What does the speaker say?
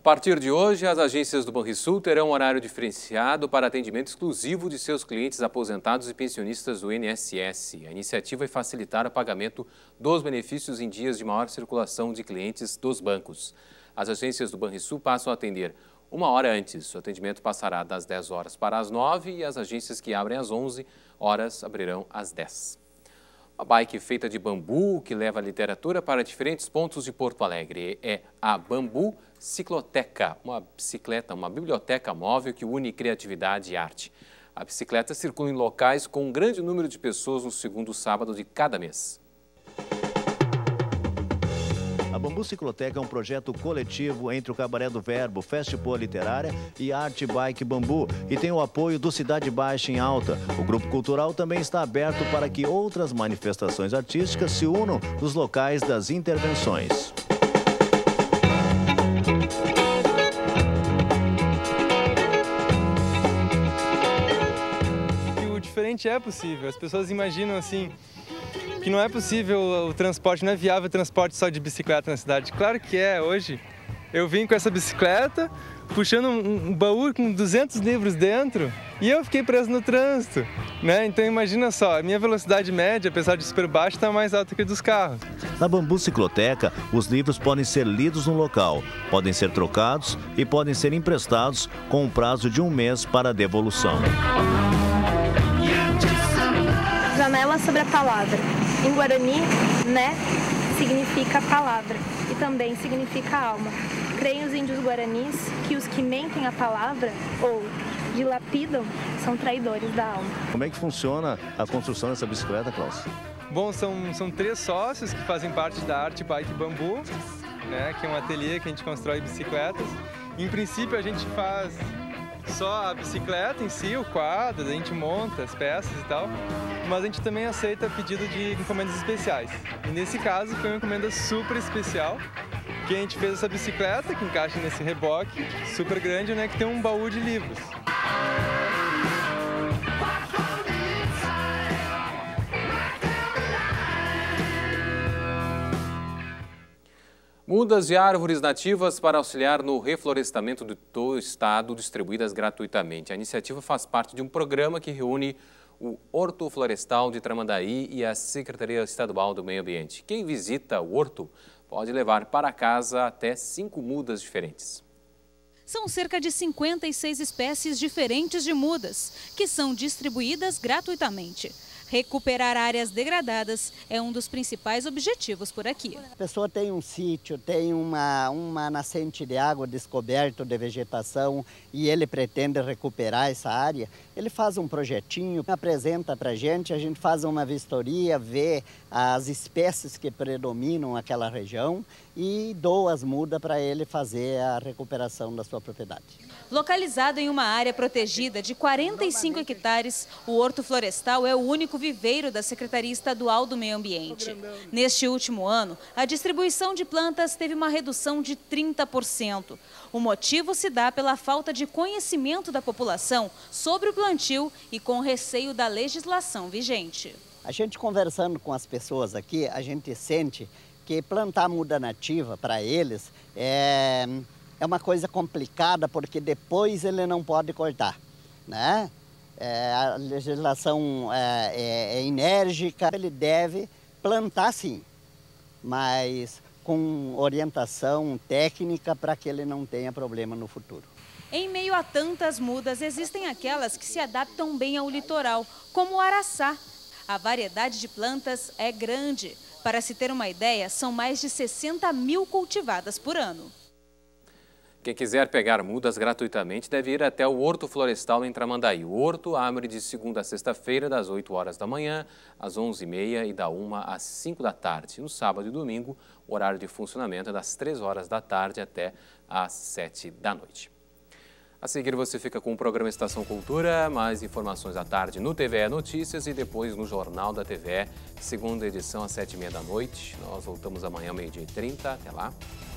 partir de hoje, as agências do Banrisul terão horário diferenciado para atendimento exclusivo de seus clientes aposentados e pensionistas do INSS. A iniciativa vai facilitar o pagamento dos benefícios em dias de maior circulação de clientes dos bancos. As agências do Banrisul passam a atender uma hora antes. O atendimento passará das 10 horas para as 9 e as agências que abrem às 11 horas abrirão às 10. Uma bike feita de bambu que leva a literatura para diferentes pontos de Porto Alegre. É a Bambu Cicloteca, uma biblioteca móvel que une criatividade e arte. A bicicleta circula em locais com um grande número de pessoas no segundo sábado de cada mês. A Bambu Cicloteca é um projeto coletivo entre o Cabaré do Verbo, Festipoa Literária e Arte Bike Bambu e tem o apoio do Cidade Baixa em Alta. O grupo cultural também está aberto para que outras manifestações artísticas se unam nos locais das intervenções. O diferente é possível. As pessoas imaginam assim que não é possível o transporte, não é viável o transporte só de bicicleta na cidade. Claro que é. Hoje eu vim com essa bicicleta, puxando um baú com 200 livros dentro e eu fiquei preso no trânsito, né? Então imagina só, a minha velocidade média, apesar de super baixa, está mais alta que a dos carros. Na Bambu Cicloteca, os livros podem ser lidos no local, podem ser trocados e podem ser emprestados com um prazo de 1 mês para devolução. Janela sobre a palavra. Em Guarani, né, significa palavra e também significa alma. Creem os índios guaranis que os que mentem a palavra ou dilapidam são traidores da alma. Como é que funciona a construção dessa bicicleta, Klaus? Bom, são 3 sócios que fazem parte da Arte Bike Bambu, né, que é um ateliê que a gente constrói bicicletas. Em princípio, a gente faz só a bicicleta em si, o quadro, a gente monta as peças e tal, mas a gente também aceita pedido de encomendas especiais. E nesse caso foi uma encomenda super especial, que a gente fez essa bicicleta que encaixa nesse reboque super grande, né, que tem um baú de livros. Mudas de árvores nativas para auxiliar no reflorestamento do estado distribuídas gratuitamente. A iniciativa faz parte de um programa que reúne o Horto Florestal de Tramandaí e a Secretaria Estadual do Meio Ambiente. Quem visita o horto pode levar para casa até 5 mudas diferentes. São cerca de 56 espécies diferentes de mudas, que são distribuídas gratuitamente. Recuperar áreas degradadas é um dos principais objetivos por aqui. A pessoa tem um sítio, tem uma nascente de água descoberto de vegetação e ele pretende recuperar essa área, ele faz um projetinho, apresenta para a gente faz uma vistoria, vê as espécies que predominam naquela região e doa as mudas para ele fazer a recuperação da sua propriedade. Localizado em uma área protegida de 45 hectares, o Horto Florestal é o único viveiro da Secretaria Estadual do Meio Ambiente. Neste último ano, a distribuição de plantas teve uma redução de 30%. O motivo se dá pela falta de conhecimento da população sobre o plantio e com receio da legislação vigente. A gente conversando com as pessoas aqui, a gente sente que plantar muda nativa para eles é uma coisa complicada, porque depois ele não pode cortar, né? A legislação é enérgica, ele deve plantar sim, mas com orientação técnica para que ele não tenha problema no futuro. Em meio a tantas mudas, existem aquelas que se adaptam bem ao litoral, como o araçá. A variedade de plantas é grande. Para se ter uma ideia, são mais de 60 mil cultivadas por ano. Quem quiser pegar mudas gratuitamente deve ir até o Horto Florestal em Tramandaí. O horto abre de segunda a sexta-feira, das 8 horas da manhã às 11h30 e da 1 às 5 da tarde. No sábado e domingo, o horário de funcionamento é das 3 horas da tarde até às 7 da noite. A seguir você fica com o programa Estação Cultura, mais informações à tarde no TVE Notícias e depois no Jornal da TVE, segunda edição às 7h30 da noite. Nós voltamos amanhã ao 12h30. Até lá.